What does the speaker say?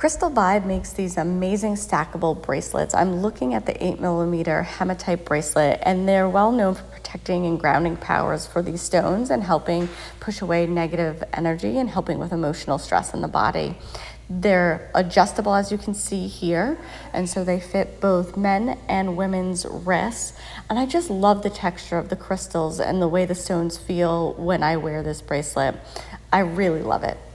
Crystal Vibe makes these amazing stackable bracelets. I'm looking at the 8mm Hematite bracelet, and they're well known for protecting and grounding powers for these stones and helping push away negative energy and helping with emotional stress in the body. They're adjustable, as you can see here, and so they fit both men and women's wrists. And I just love the texture of the crystals and the way the stones feel when I wear this bracelet. I really love it.